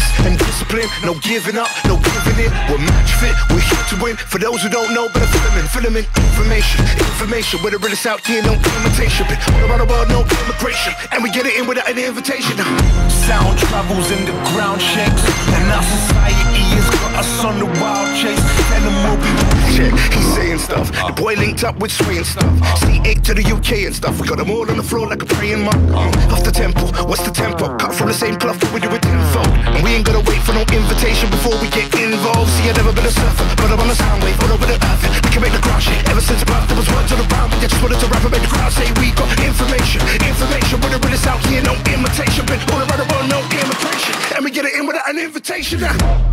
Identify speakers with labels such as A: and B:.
A: focus and discipline. No giving up, no giving in. We're match fit, we're here to win. For those who don't know, better fill them in. Information, where the realest out here, no imitation. Been all around the world, no immigration, and we get it in without any invitation. Sound travels and the ground shakes, and our society has got us on the wild chase. And the more people check, he's saying stuff. The boy linked up with Sway and stuff. C8 to the UK and stuff. We got them all on the floor like a praying monk. Off the tempo, what's the tempo? Cut from the same cloth, but we do it tenfold. And we ain't gotta wait for no invitation before we get involved. See, I've never been a surfer, but I'm on a sound wave all over the earth. We can make the crowd shake. Ever since birth, there was words all around me. I just wanted to rap and make the crowd say we got information. We're the realest out here, no imitation. Been all around the world, no immigration, and we get it in without an invitation.